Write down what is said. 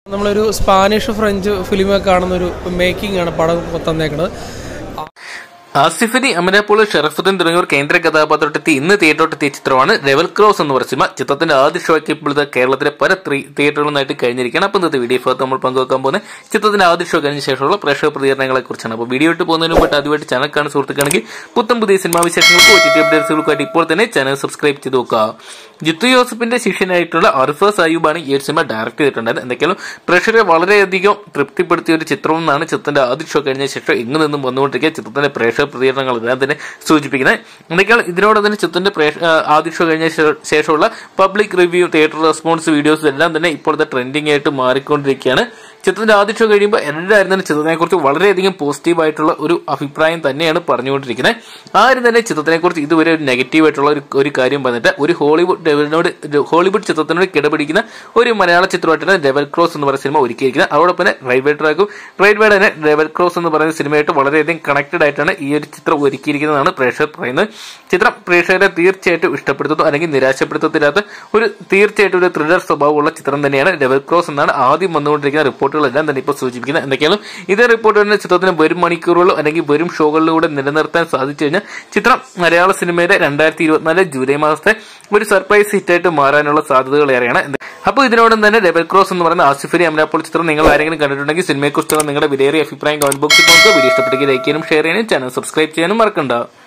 നമ്മളൊരു Spanish French ഫിലിമൊക്കെ കാണുന്ന ഒരു മേക്കിംഗ് ആണ് പടം തന്നേക്കുന്നത്. ആസിഫ് അലി, അമല പോൾ, ഷറഫുദ്ദീൻ തുടങ്ങിയവർ കേന്ദ്ര കഥാപാത്രത്തെത്തി ഇന്ന് തിയേറ്ററിലെത്തിയ ചിത്രമാണ് ലെവൽ ക്രോസ് എന്ന് പറയുന്ന സിനിമ. ചിത്രത്തിന്റെ ആദ്യ ഷോ ഒക്കെ ഇപ്പോൾ കേരളത്തിലെ പല തിയേറ്ററുകളിലായിട്ട് കഴിഞ്ഞിരിക്കുകയാണ്. അപ്പോൾ ഇന്നത്തെ വീഡിയോ ഭാഗത്ത് നമ്മൾ പങ്കുവെക്കാൻ പോകുന്നത് ചിത്രത്തിന്റെ ആദ്യ ഷോ കഴിഞ്ഞ ശേഷമുള്ള പ്രേക്ഷക പ്രതികരണങ്ങളെ കുറിച്ചാണ്. അപ്പോൾ വീഡിയോ ഇട്ട് പോകുന്നതിന് മുമ്പ് ആദ്യമായിട്ട് ചാനൽ കാണുന്ന സുഹൃത്തുക്കാണെങ്കിൽ പുത്തൻ പുതിയ സിനിമാ വിശേഷങ്ങൾക്ക് OTT അപ്ഡേറ്റ്സുകൾക്കായിട്ട് ഇപ്പോൾ തന്നെ ചാനൽ സബ്സ്ക്രൈബ് ചെയ്ത് നോക്കുക. ജിത്തു ജോസഫിന്റെ ശിഷ്യനായിട്ടുള്ള അർഫാസ് അയ്യൂബാണ് ഈ ഒരു സിനിമ ഡയറക്ട് ചെയ്തിട്ടുണ്ടായത്. എന്തൊക്കെയാലും പ്രേക്ഷകരെ വളരെയധികം തൃപ്തിപ്പെടുത്തിയ ഒരു ചിത്രമെന്നാണ് ചിത്രത്തിന്റെ ആദ്യ ഷോ കഴിഞ്ഞ ശേഷം എങ്ങു നിന്നും വന്നുകൊണ്ടിരിക്കുക ചിത്രത്തിന്റെ പ്രേക്ഷക പ്രതികരണങ്ങൾ എല്ലാം തന്നെ സൂചിപ്പിക്കുന്നത്. എന്തൊക്കെയാണ് ഇതിനോട് തന്നെ ചിത്രത്തിന്റെ ആദ്യ ഷോ കഴിഞ്ഞ ശേഷമുള്ള public review, theatre response videos എല്ലാം തന്നെ ഇപ്പോഴത്തെ ട്രെൻഡിങ് ആയിട്ട് മാറിക്കൊണ്ടിരിക്കുകയാണ്. ചിത്രത്തിന്റെ ആദ്യ ഷോ കഴിയുമ്പോൾ എല്ലാവരും തന്നെ ചിത്രത്തിനെ കുറിച്ച് വളരെയധികം പോസിറ്റീവായിട്ടുള്ള ഒരു അഭിപ്രായം തന്നെയാണ് പറഞ്ഞുകൊണ്ടിരിക്കുന്നത്. ആരും തന്നെ ചിത്രത്തിനെ കുറിച്ച് ഇതുവരെ ഒരു നെഗറ്റീവായിട്ടുള്ള ഒരു കാര്യം പറഞ്ഞിട്ട് ഒരു ഹോളിവുഡ് ചിത്രത്തിനോട് കിടപിടിക്കുന്ന ഒരു മലയാള ചിത്രമായിട്ടാണ് ലെവൽ ക്രോസ് എന്ന് പറയുന്ന സിനിമ ഒരുക്കിയിരിക്കുന്നത്. അതോടൊപ്പം തന്നെ റെയിൽവേ തന്നെ ലെവൽ ക്രോസ് എന്ന് പറയുന്ന സിനിമയായിട്ട് വളരെയധികം കണക്റ്റഡ് ആയിട്ടാണ് ഈ ഒരു ചിത്രം ഒരുക്കിയിരിക്കുന്നതാണ് പ്രേക്ഷകർ പറയുന്നത്. ചിത്രം പ്രേക്ഷകരെ തീർച്ചയായിട്ടും ഇഷ്ടപ്പെടുത്തുന്നു അല്ലെങ്കിൽ നിരാശപ്പെടുത്തത്തില്ലാത്ത ഒരു തീർച്ചയായിട്ടും ഒരു ത്രില്ലർ സ്വഭാവമുള്ള ചിത്രം തന്നെയാണ് ലെവൽ ക്രോസ് എന്നാണ് ആദ്യം വന്നുകൊണ്ടിരിക്കുന്ന റിപ്പോർട്ടുകളെല്ലാം തന്നെ ഇപ്പോൾ സൂചിപ്പിക്കുന്നത്. എന്തൊക്കെയാണ് ഇതേ റിപ്പോർട്ട് തന്നെ ചിത്രത്തിന് വരും മണിക്കൂറുകളോ അല്ലെങ്കിൽ വരും ഷോകളിലൂടെ നിലനിർത്താൻ സാധിച്ചു കഴിഞ്ഞാൽ ചിത്രം മലയാള സിനിമയുടെ 2024 ജൂലൈ മാസത്തെ ഒരു സർപ്രൈസ് ഹിറ്റായിട്ട് മാറാനുള്ള സാധ്യതകൾ ഏറെയാണ്. അപ്പോൾ ഇതിനോടൊപ്പം തന്നെ ലെവൽ ക്രോസ് എന്ന് പറയുന്ന ആസിഫ് അലി, അമല പോൾ ചിത്രം നിങ്ങൾ ആരെങ്കിലും കണ്ടിട്ടുണ്ടെങ്കിൽ സിനിമയെക്കുറിച്ചുള്ള നിങ്ങളുടെ വിലയേറിയ അഭിപ്രായം കമന്റ് ബോക്സിൽ നോക്കുക. വീഡിയോ ഇഷ്ടപ്പെട്ടെങ്കിൽ ലൈക്ക് ചെയ്യാനും ഷെയർ ചെയ്യാനും ചാനൽ സബ്സ്ക്രൈബ് ചെയ്യാനും മറക്കണ്ട.